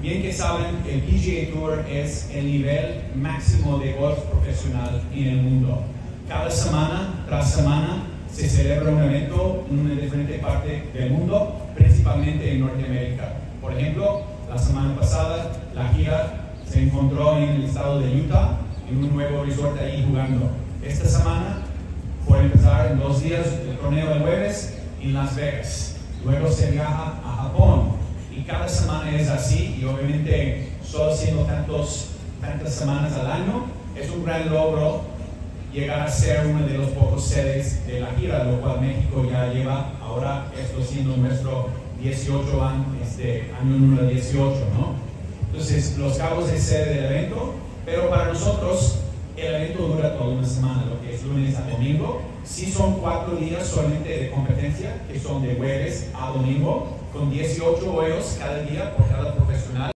Bien que saben, el PGA Tour es el nivel máximo de golf profesional en el mundo. Cada semana tras semana se celebra un evento en una diferente parte del mundo, principalmente en Norteamérica. Por ejemplo, la semana pasada la gira se encontró en el estado de Utah, en un nuevo resort ahí jugando. Esta semana, por empezar en 2 días, el torneo el jueves en Las Vegas. Luego se viaja a Japón. Y cada semana es así, y obviamente solo siendo tantas semanas al año, es un gran logro llegar a ser uno de los pocos sedes de la gira, lo cual México ya lleva, ahora esto siendo nuestro 18 año número 18, ¿no? Entonces, Los Cabos es sede del evento, pero para nosotros el evento dura toda una semana, lo que es lunes a domingo. Sí son 4 días solamente de competencia, que son de jueves a domingo, con 18 juegos cada día por cada profesional.